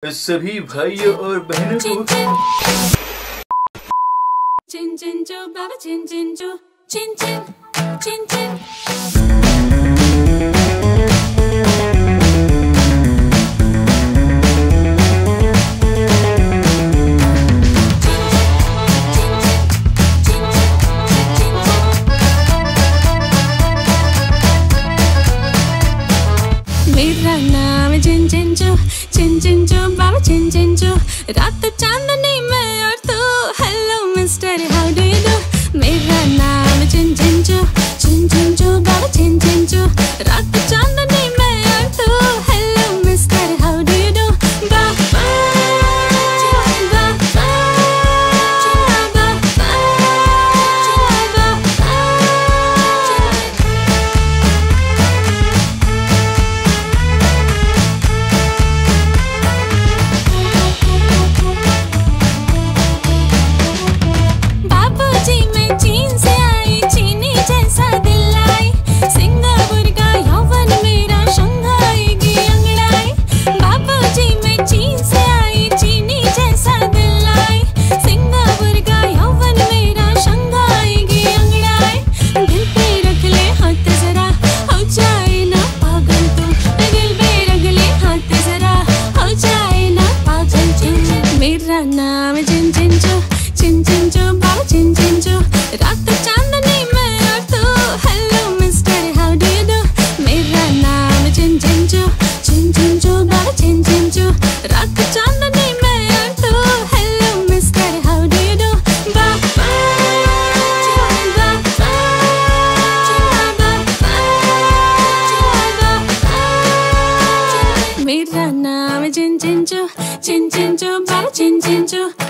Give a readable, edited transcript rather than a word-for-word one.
सभी भाइयों और बहनों को चिन चिन चो बाबा चिन चिन चो चिन चिन चिन चिन मेरा नाम चिन चिन चो बाबा चिन चिन चो रात चांदनी में और तू hello mister how do you do मेरा नाम चिन चिन चो बाबा चिन चिन चो रात चांदनी में और तू hello mister how do you do बाबा नाम चिन चिन चो बाबा चिन चिन चो रात चांदनी में और तू hello mister how do you do मेरा नाम चिन चिन चो बाबा चिन चिन चो रात चांदनी में और तू hello mister how do you do बाबा मेरा नाम चिन चिन चो बाबा चिन चिन चो